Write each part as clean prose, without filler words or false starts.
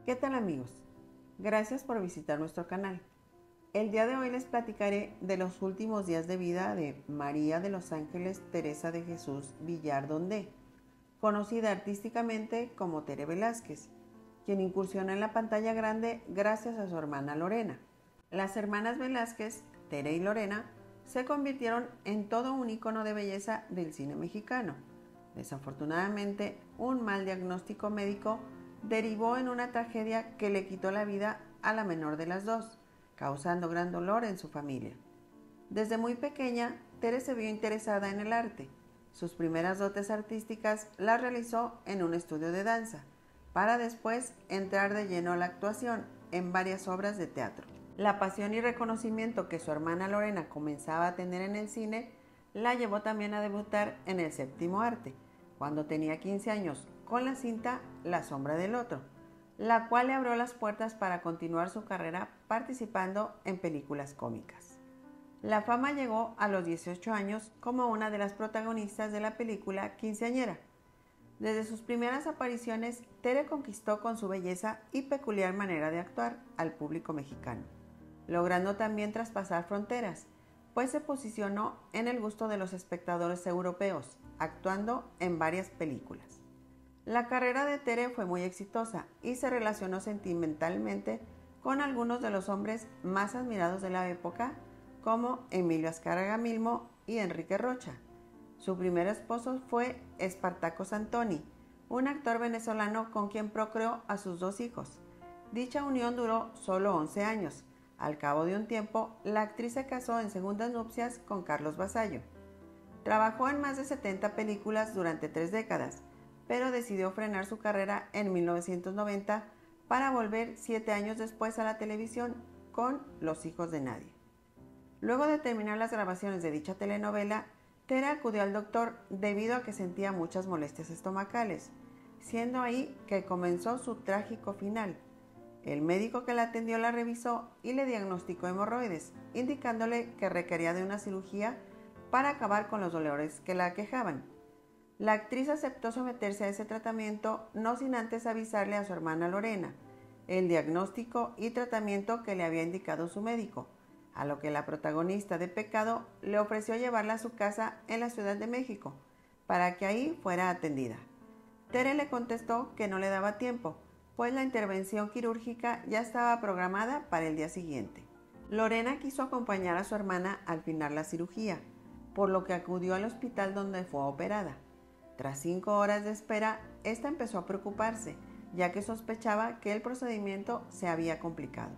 ¿Qué tal amigos? Gracias por visitar nuestro canal. El día de hoy les platicaré de los últimos días de vida de María de los Ángeles Teresa de Jesús Villar Dondé, conocida artísticamente como Tere Velázquez, quien incursionó en la pantalla grande gracias a su hermana Lorena. Las hermanas Velázquez, Tere y Lorena, se convirtieron en todo un ícono de belleza del cine mexicano. Desafortunadamente, un mal diagnóstico médico derivó en una tragedia que le quitó la vida a la menor de las dos, causando gran dolor en su familia. Desde muy pequeña, Tere se vio interesada en el arte. Sus primeras dotes artísticas las realizó en un estudio de danza, para después entrar de lleno a la actuación en varias obras de teatro. La pasión y reconocimiento que su hermana Lorena comenzaba a tener en el cine la llevó también a debutar en el séptimo arte, cuando tenía 15 años, con la cinta La sombra del otro, la cual le abrió las puertas para continuar su carrera participando en películas cómicas. La fama llegó a los 18 años como una de las protagonistas de la película Quinceañera. Desde sus primeras apariciones, Tere conquistó con su belleza y peculiar manera de actuar al público mexicano, logrando también traspasar fronteras, pues se posicionó en el gusto de los espectadores europeos, actuando en varias películas. La carrera de Tere fue muy exitosa y se relacionó sentimentalmente con algunos de los hombres más admirados de la época, como Emilio Azcárraga Milmo y Enrique Rocha. Su primer esposo fue Espartaco Santoni, un actor venezolano con quien procreó a sus 2 hijos. Dicha unión duró solo 11 años. Al cabo de un tiempo, la actriz se casó en segundas nupcias con Carlos Basallo. Trabajó en más de 70 películas durante 3 décadas, pero decidió frenar su carrera en 1990 para volver 7 años después a la televisión con Los hijos de nadie. Luego de terminar las grabaciones de dicha telenovela, Tere acudió al doctor debido a que sentía muchas molestias estomacales, siendo ahí que comenzó su trágico final. El médico que la atendió la revisó y le diagnosticó hemorroides, indicándole que requería de una cirugía para acabar con los dolores que la aquejaban. La actriz aceptó someterse a ese tratamiento, no sin antes avisarle a su hermana Lorena el diagnóstico y tratamiento que le había indicado su médico, a lo que la protagonista de Pecado le ofreció llevarla a su casa en la Ciudad de México, para que ahí fuera atendida. Tere le contestó que no le daba tiempo, pues la intervención quirúrgica ya estaba programada para el día siguiente. Lorena quiso acompañar a su hermana al final la cirugía, por lo que acudió al hospital donde fue operada. Tras 5 horas de espera, esta empezó a preocuparse, ya que sospechaba que el procedimiento se había complicado.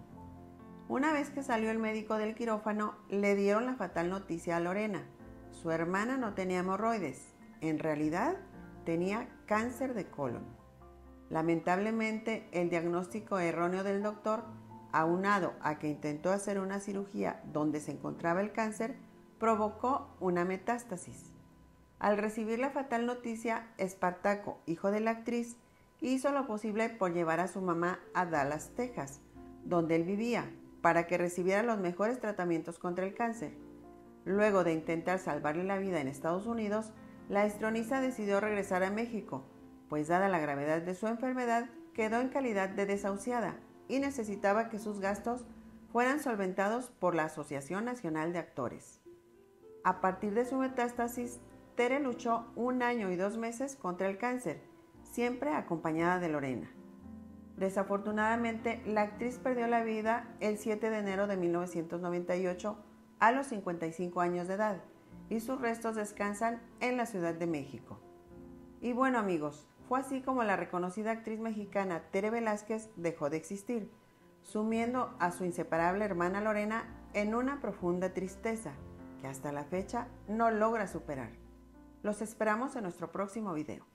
Una vez que salió el médico del quirófano, le dieron la fatal noticia a Lorena. Su hermana no tenía hemorroides, en realidad tenía cáncer de colon. Lamentablemente, el diagnóstico erróneo del doctor, aunado a que intentó hacer una cirugía donde se encontraba el cáncer, provocó una metástasis. Al recibir la fatal noticia, Espartaco, hijo de la actriz, hizo lo posible por llevar a su mamá a Dallas, Texas, donde él vivía, para que recibiera los mejores tratamientos contra el cáncer. Luego de intentar salvarle la vida en Estados Unidos, la histrionista decidió regresar a México, pues dada la gravedad de su enfermedad, quedó en calidad de desahuciada y necesitaba que sus gastos fueran solventados por la Asociación Nacional de Actores. A partir de su metástasis, Tere luchó 1 año y 2 meses contra el cáncer, siempre acompañada de Lorena. Desafortunadamente, la actriz perdió la vida el 7 de enero de 1998 a los 55 años de edad y sus restos descansan en la Ciudad de México. Y bueno amigos, fue así como la reconocida actriz mexicana Tere Velázquez dejó de existir, sumiendo a su inseparable hermana Lorena en una profunda tristeza que hasta la fecha no logra superar. Los esperamos en nuestro próximo video.